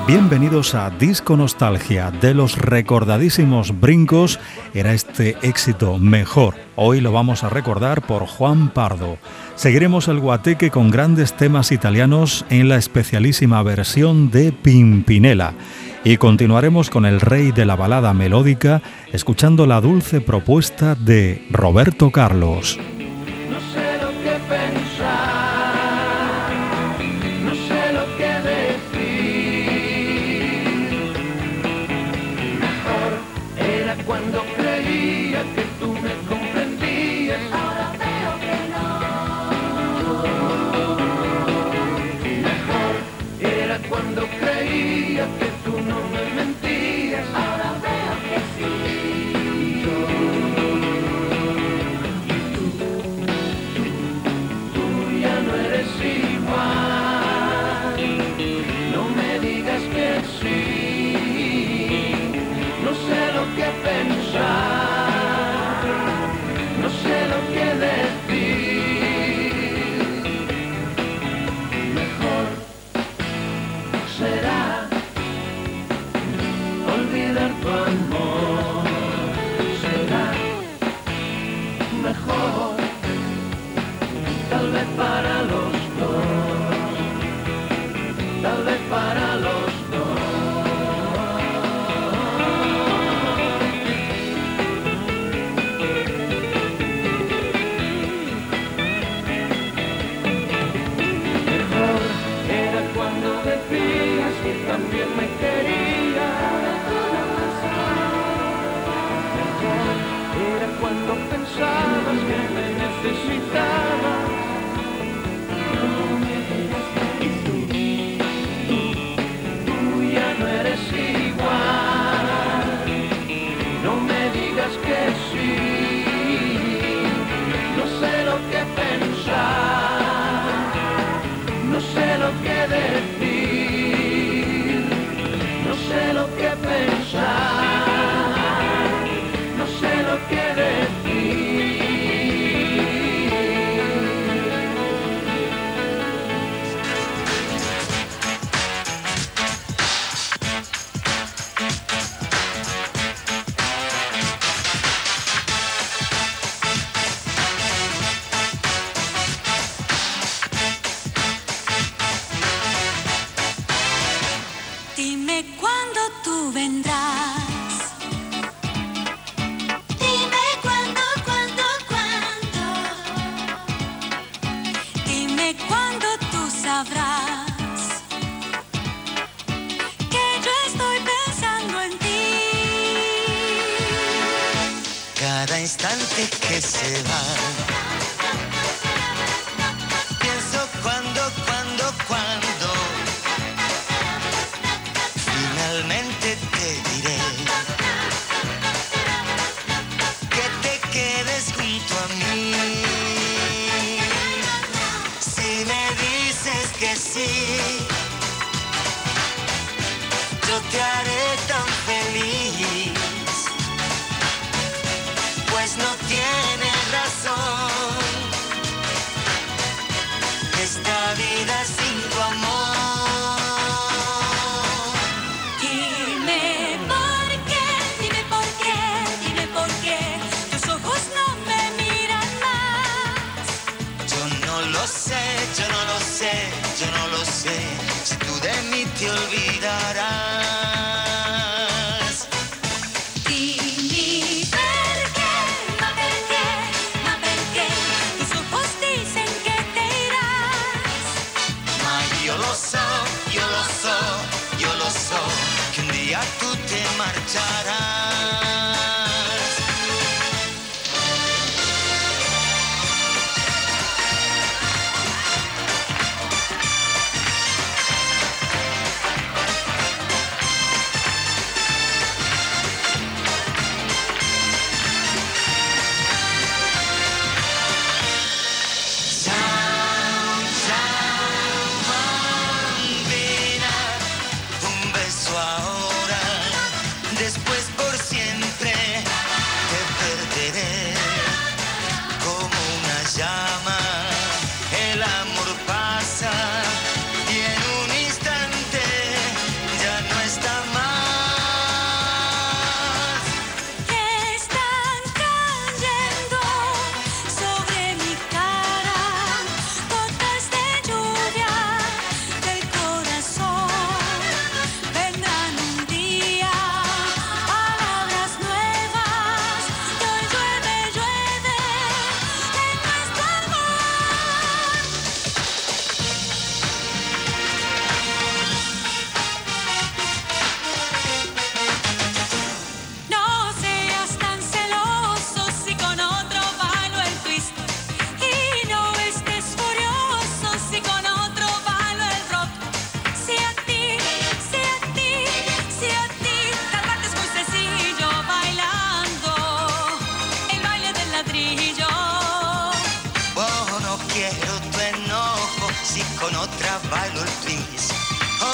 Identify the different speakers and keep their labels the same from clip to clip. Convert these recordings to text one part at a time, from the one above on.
Speaker 1: Bienvenidos a Disco Nostalgia. De los recordadísimos Brincos era este éxito Mejor. Hoy lo vamos a recordar por Juan Pardo. Seguiremos el guateque con grandes temas italianos en la especialísima versión de Pimpinela. Y continuaremos con el rey de la balada melódica, escuchando la dulce propuesta de Roberto Carlos.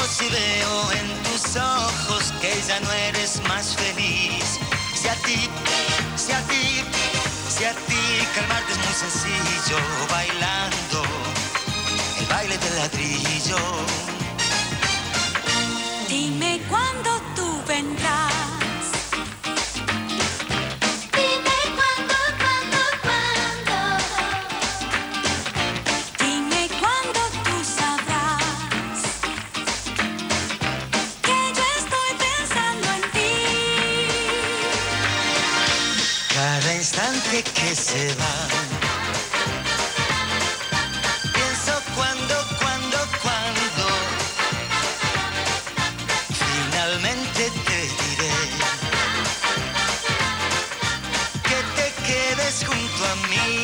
Speaker 2: si veo en tus ojos que ya no eres más feliz. Si a ti, si a ti, si a ti calmarte es muy sencillo, bailando el baile del ladrillo.
Speaker 3: Dime cuándo tú vendrás.
Speaker 2: Que se va. Pienso cuando finalmente te diré que te quedes junto a mí.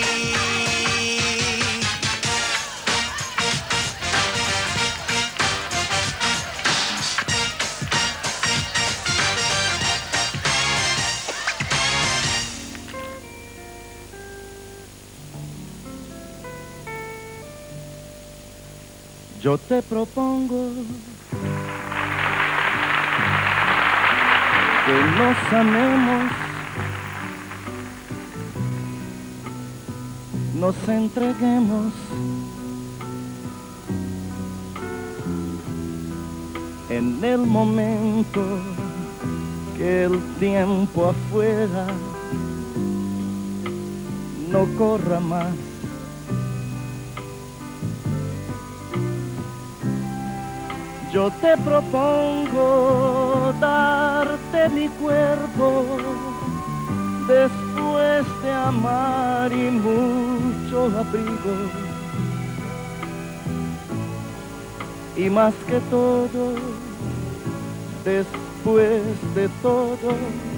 Speaker 4: Yo te propongo que nos amemos, nos entreguemos en el momento que el tiempo afuera no corra más. Yo te propongo darte mi cuerpo después de amar y mucho abrigo. Y más que todo, después de todo,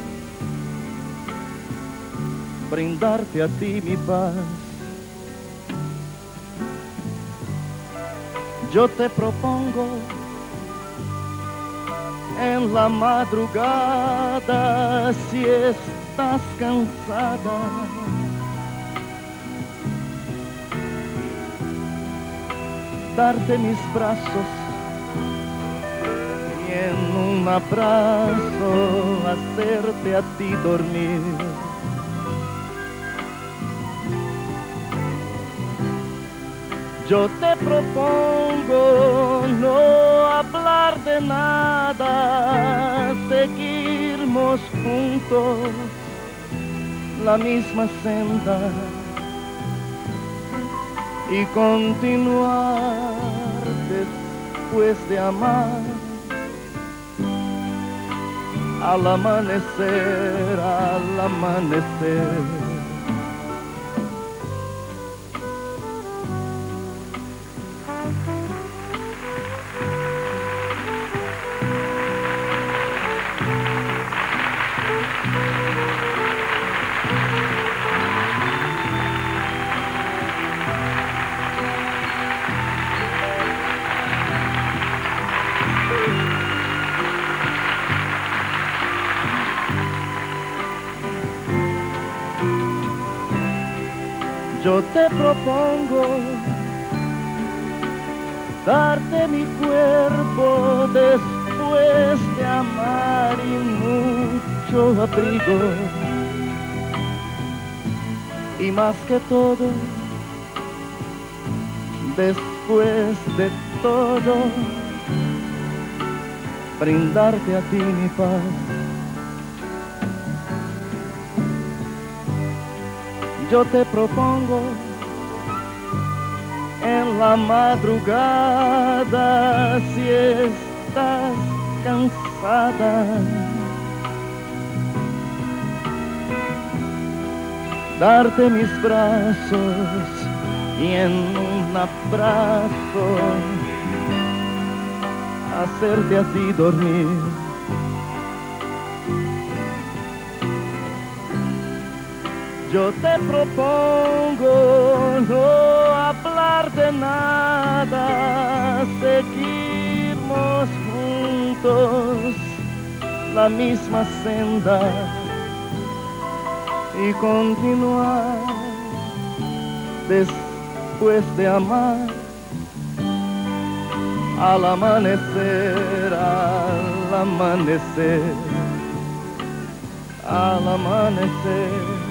Speaker 4: brindarte a ti mi paz. Yo te propongo en la madrugada, si estás cansada, darte mis brazos y en un abrazo hacerte a ti dormir. Yo te propongo no hablar de nada, seguirnos juntos la misma senda y continuar después de amar al amanecer, al amanecer. Yo te propongo darte mi cuerpo después de amar y mucho abrigo. Y más que todo, después de todo, brindarte a ti mi paz. Yo te propongo en la madrugada, si estás cansada, darte mis brazos y en un abrazo hacerte a ti dormir. Yo te propongo no hablar de nada, seguimos juntos la misma senda y continuar después de amar al amanecer, al amanecer, al amanecer.